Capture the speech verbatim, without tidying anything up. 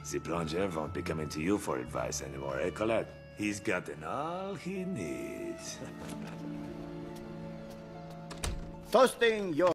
The plongeur won't be coming to you for advice anymore, eh, Colette? He's gotten all he needs. Toasting your